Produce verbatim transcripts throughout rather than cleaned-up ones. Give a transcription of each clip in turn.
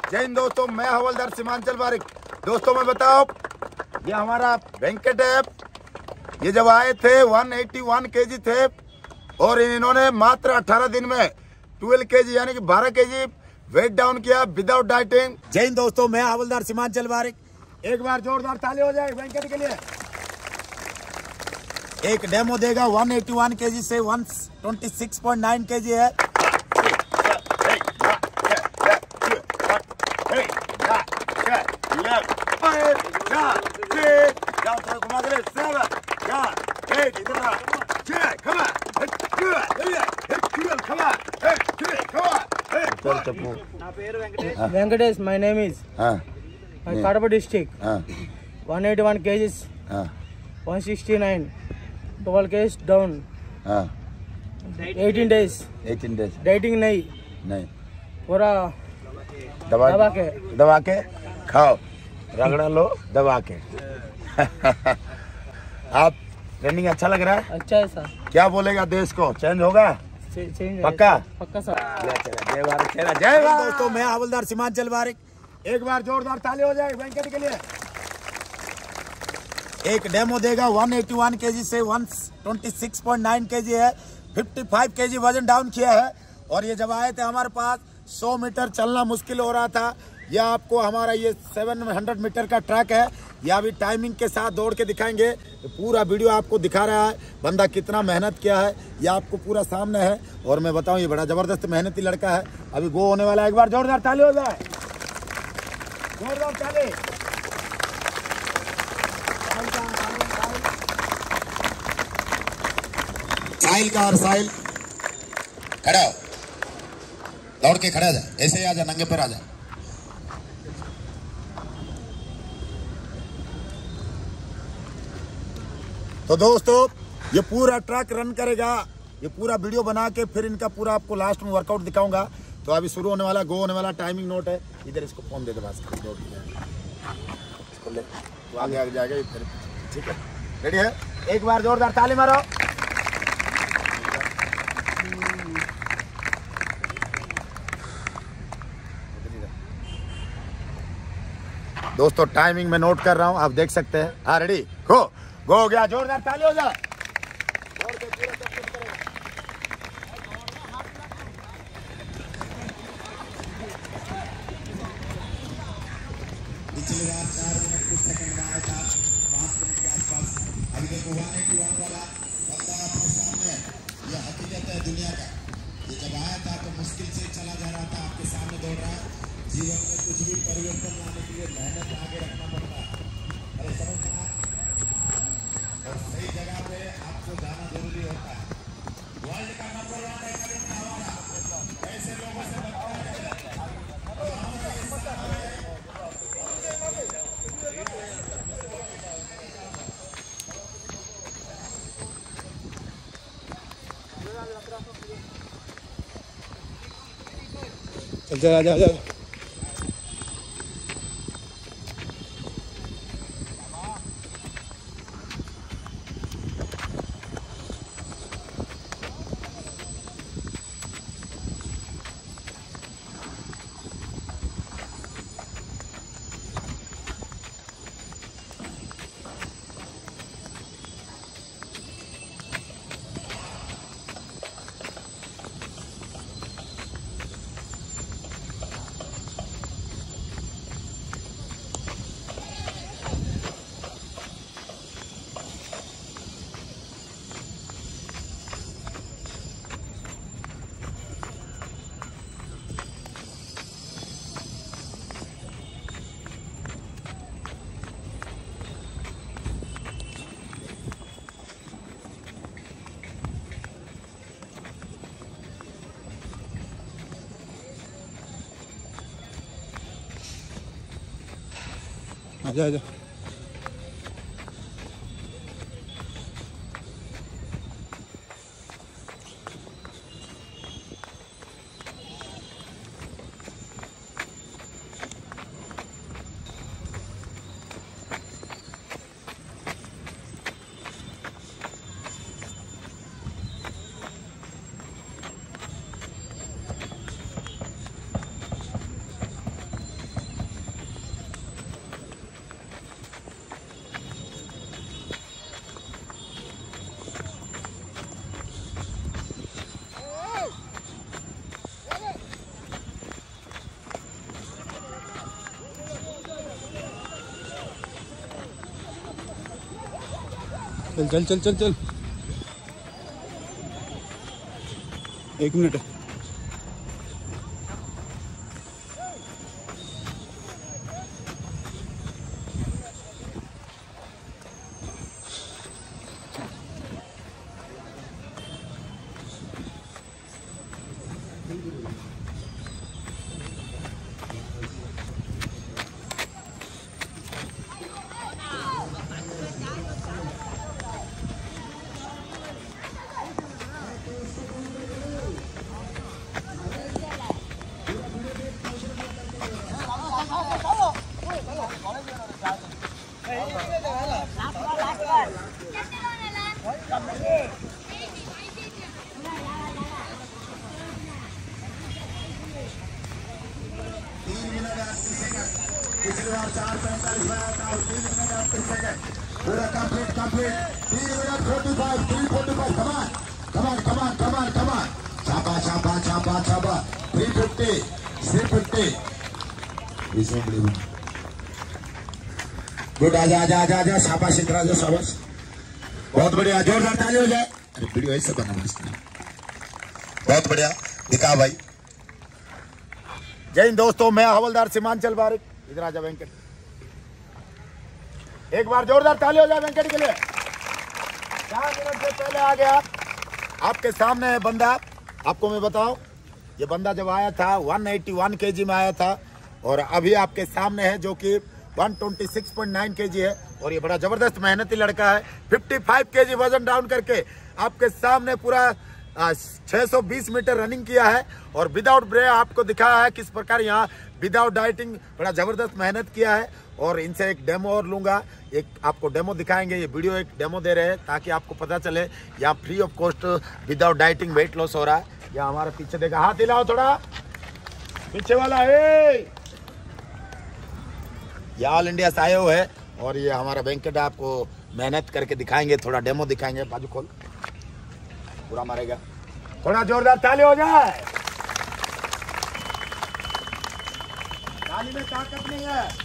जय हिंद दोस्तों, मैं हवलदार सीमांचल बारिक। दोस्तों मैं बताओ, ये हमारा वेंकट है। ये जब आए थे एक सौ इक्यासी केजी थे और इन्होंने मात्र अठारह दिन में बारह केजी यानी कि बारह केजी वेट डाउन किया विदाउट डाइटिंग। जय हिंद दोस्तों, मैं हवलदार सीमांचल बारिक। एक बार जोरदार ताली हो जाए वेंकट के लिए। एक डेमो देगा एक सौ इक्यासी केजी से एक सौ छब्बीस पॉइंट नौ केजी है। Venkatesh, my name is. हाँ, Kadapa district. हाँ, one eighty-one kgs, हाँ, one sixty-nine, twelve kgs down. हाँ, eighteen days. eighteen days Dieting नहीं, नहीं, पूरा दबा दबा के दबा के खाओ, रगड़ा लो दबा के। आप ट्रेनिंग अच्छा लग रहा है? अच्छा है सर। क्या बोलेगा देश को, चेंज होगा? चेंज पक्का पक्का सर। जय भारत, जय भारत। दोस्तों मैं हवलदार सीमांचल बारिक। एक बार जोरदार ताली हो जाए वेंकट के लिए। एक डेमो देगा एक सौ इक्यासी केजी से एक सौ छब्बीस पॉइंट नौ केजी है। पचपन केजी वजन डाउन किया है। और ये जब आए थे हमारे पास सौ मीटर चलना मुश्किल हो रहा था। यह आपको हमारा ये सात सौ मीटर का ट्रैक है। यह अभी टाइमिंग के साथ दौड़ के दिखाएंगे। पूरा वीडियो आपको दिखा रहा है बंदा कितना मेहनत किया है, यह आपको पूरा सामने है। और मैं बताऊं, ये बड़ा जबरदस्त मेहनती लड़का है। अभी गो होने वाला है। एक बार जोरदार ताली हो जाए, जोरदार ताली। साहिल का और साहिल खड़ा हो, दौड़ के खड़ा जा, ऐसे ही आ जा, नंगे पर आ जा। तो दोस्तों ये पूरा ट्रैक रन करेगा। ये पूरा वीडियो बना के फिर इनका पूरा आपको लास्ट में वर्कआउट दिखाऊंगा। तो अभी शुरू होने वाला, गो होने वाला, टाइमिंग नोट है इधर। इसको फोन दे दे बस, इसको ले तो आगे आगे जाएगा फिर। ठीक है, रेडी है? एक बार जोरदार ताली मारो। दोस्तों टाइमिंग में नोट कर रहा हूं, आप देख सकते हैं। हाँ रेडी, गो गो हो गया। जोरदार ताली हो जाए। पिछली बार चार मिनट कुछ सेकंड में आया था, पांच मिनट के आसपास। अभी देखो वन एटी वन वाला बंदा आपके सामने। यह हकीकत है दुनिया का। ये जब आया था तो मुश्किल से चला जा रहा था, आपके सामने दौड़ रहा है। जीवन में कुछ भी परिवर्तन लाने के लिए मेहनत आगे रखना पड़ता है। अरे समझना, और सही जगह पे आपको जाना जरूरी होता है। वर्ल्ड का नंबर वन रैंक हमारा, ऐसे लोगों से बनता है। चल चल, आजा आजा। आजा आजा। चल चल चल चल चल एक मिनट। गुड, आजा आजा आजा आजा, शाबाश इधर आजा, शाबाश, बहुत बढ़िया, जोरदार ताली हो जाए। अरे वीडियो ऐसे बना मस्त, बहुत बढ़िया, दिखा भाई। जय हिंद दोस्तों, मैं हवलदार सीमांचल बारिक, इधर आजा वेंकट, एक बार जोरदार ताली हो जाए वेंकट के लिए। चार मिनट से पहले आ गया आपके सामने है बंदा। आपको मैं बताऊं, ये बंदा जब आया था एक सौ इक्यासी केजी में आया था और अभी आपके सामने है जो कि एक सौ छब्बीस पॉइंट नौ केजी है और ये बड़ा जबरदस्त मेहनती लड़का है। पचपन केजी वजन डाउन करके आपके सामने पूरा छह सौ बीस मीटर रनिंग किया है और विदाउट ब्रेक आपको दिखाया है किस प्रकार यहाँ विदाउट डाइटिंग बड़ा जबरदस्त मेहनत किया है। और इनसे एक डेमो और लूंगा, एक आपको डेमो दिखाएंगे, ये वीडियो एक डेमो दे रहे हैं ताकि आपको पता चले यहाँ free of cost without dieting weight loss हो रहा है। यहाँ हमारे पीछे देखा, हाथ हिलाओ थोड़ा, पीछे वाला है, ये ऑल इंडिया से आए हुए है और ये हमारा वेंकट आपको मेहनत करके दिखाएंगे, थोड़ा डेमो दिखाएंगे। बाजू खोल, पूरा मारेगा, थोड़ा जोरदार ताली हो जाए। ताली में ताकत नहीं है,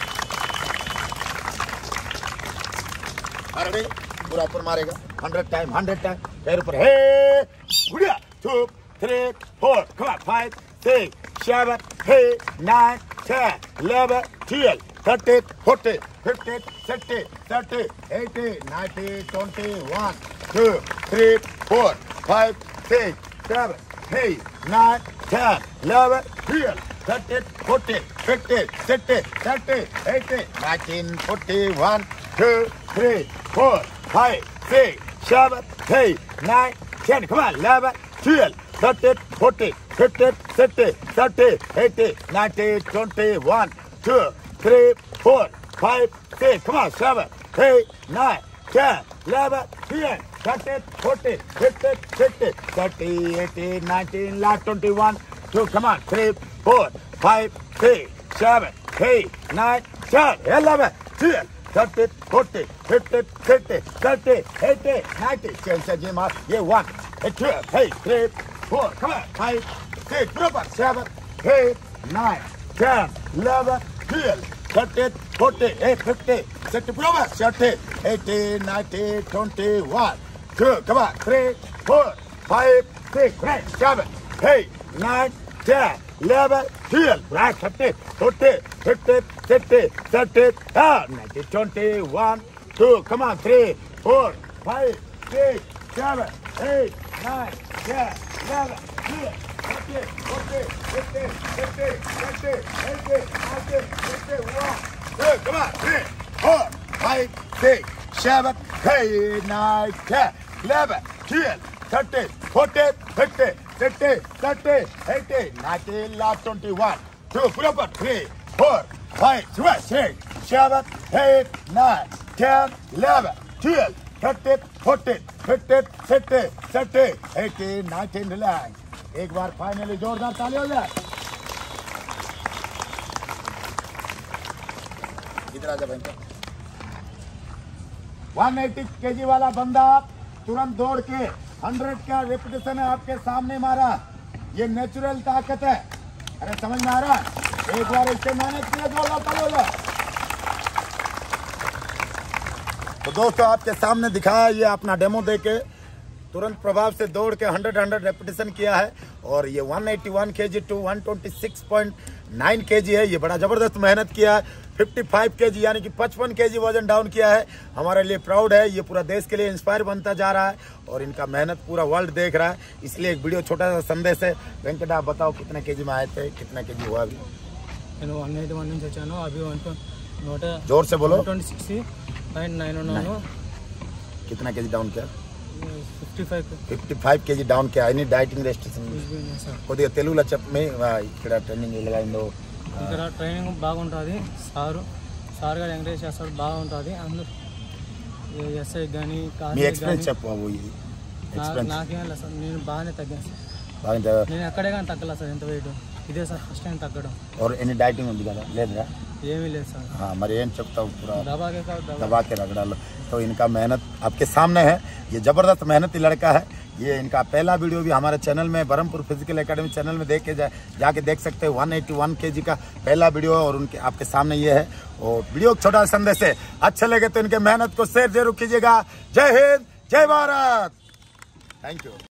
अरे पूरा ऊपर मारेगा, हंड्रेड टाइम हंड्रेड टाइम पैर ऊपर, हे गुड़िया, two three four, come on, five six seven eight nine ten eleven twelve thirty forty fifty sixty seventy eighty ninety twenty one two three four five six seven eight nine ten eleven twelve thirty forty fifty sixty seventy eighty ninety forty one two three four five six seven eight nine ten, come on, eleven twelve thirteen fourteen fifteen sixteen seventeen eighteen nineteen twenty one two three four five six, come on, seven eight nine ten eleven twelve thirteen fourteen fifteen sixteen seventeen eighteen nineteen twenty one two, come on, three four five six seven eight nine ten eleven twelve thirteen fourteen fifteen sixteen seventeen eighteen nineteen, change the gym up, yeah, one eight twelve eight three four, come on, five six seven eight nine ten eleven twelve thirteen fourteen fifteen sixteen seventeen eighteen nineteen twenty one two, come on, three four five six seven eight nine ten eleven twelve, right, thirteen fourteen fifteen sixteen seventeen nineteen twenty one two, come on, three four five six seven eight nine ten eleven twelve thirteen fourteen fifteen sixteen seventeen eighteen nineteen twenty one two, come on, three four five six seven eight nine ten eleven twelve thirteen fourteen fifteen sixteen seventeen eighteen nineteen twenty one two, proper, three four five six seven eight nine ten eleven twelve thirteen fourteen fifteen sixteen seventeen eighteen nineteen eleven। एक बार finally जोरदार ताली हो जाए। इधर आ जा भाई। एक सौ अस्सी केजी वाला बंदा तुरंत दौड़ के सौ का रिपीटेशन है आपके सामने मारा, ये नेचुरल ताकत है। अरे समझ में आ रहा है? एक बार इससे मेहनत किया, जोरदार ताली हो जाए। तो दोस्तों आपके सामने दिखाया, ये अपना डेमो देके तुरंत प्रभाव से दौड़ के हंड्रेड हंड्रेड रेपिटेशन किया है। और ये one eighty one KG two one twenty six point nine KG है। ये बड़ा ज़बरदस्त मेहनत किया है। पचपन केजी यानी कि पचपन केजी वजन डाउन किया है। हमारे लिए प्राउड है। ये पूरा देश के लिए इंस्पायर बनता जा रहा है और इनका मेहनत पूरा वर्ल्ड देख रहा है। इसलिए एक वीडियो छोटा सा संदेश है। वेंकट आप बताओ कितने केजी में आए थे, कितना केजी हुआ अभी? నేను వన్ ఎయిటీ వన్ నుంచి వచ్చాను అभी वन नोट जोर से बोलो। ट्वेंटी सिक्स पॉइंट नाइन ఉన్నాను। कितना केजी डाउन किया? Fifty five fifty five KG down किया ఎనీ డైటింగ్ రెస్ట్రిక్షన్ సార్। కొద్దిగా తెలుగులో చెప్పమే ఇక్కడ ట్రైనింగ్ ఎలాగైందో? ఇక్కడ ట్రైనింగ్ బాగుంటుంది, సారు సార్ గారు ఎంకరేజ్ చేస్తారు, బాగుంటుంది। అందరూ ఎస్ఐ కానీ మీ ఎక్స్పీరియన్స్ చెప్పు బాబు। ఇది ఎక్స్పీరియన్స్ నాకేం లేదు సార్, నేను బాగానే తగ్గాను సార్। బాగా నేను ఎక్కడే కానీ తగ్గలేదు సార్ ఎంత వెయిట్, ఇదే సార్ ఫస్ట్ టైం తగ్గడం। और ఎనీ డైటింగ్ ఉంది కదా? లేదురా? ఏమీ లేదు సార్। हाँ మరి ఏం చెప్తావు? पूरा दबा के साथ दबा के रख डालो। तो इनका मेहनत आपके सामने है। ये जबरदस्त मेहनती लड़का है। ये इनका पहला वीडियो भी हमारे चैनल में बरहमपुर फिजिकल एकेडमी चैनल में देख के जा, जाके देख सकते हैं। वन एटी वन केजी का पहला वीडियो और उनके आपके सामने ये है। और वीडियो छोटा संदेश है, अच्छे लगे तो इनके मेहनत को शेयर जरूर कीजिएगा। जय हिंद, जय भारत, थैंक यू।